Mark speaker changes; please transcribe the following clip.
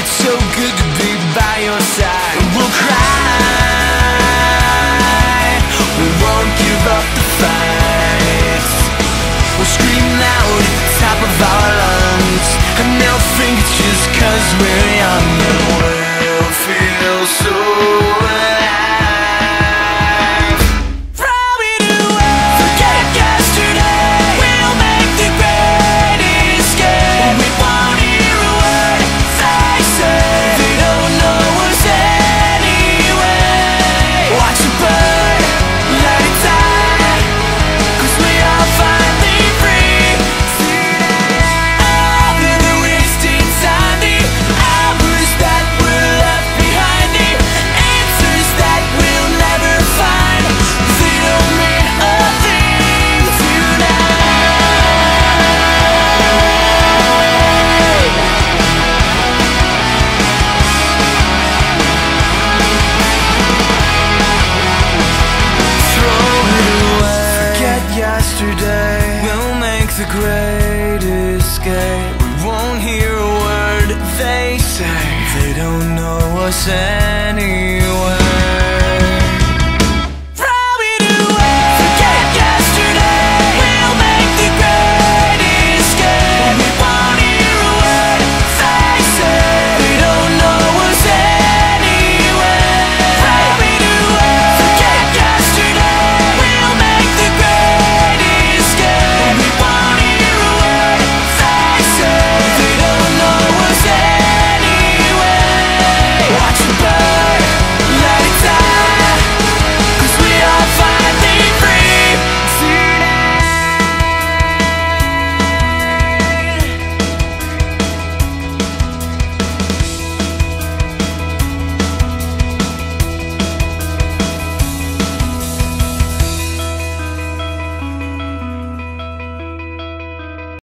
Speaker 1: It's so good to be by your side. We'll cry, we won't give up the fight. We'll scream loud at the top of our lungs, and they'll think it's just 'cause we're young, and we'll feel so alive. Throw it away, forget yesterday. We'll make the great escape. We won't hear a word they say. They don't know us anyway. Watch it burn, let it die, 'cause we are finally free. After the wasted time, the hours that were left behind, the answers that we'll never find, they don't mean a thing tonight. Throw it away, forget yesterday. We'll make the great escape. We won't hear a word they say. They don't know us anyway.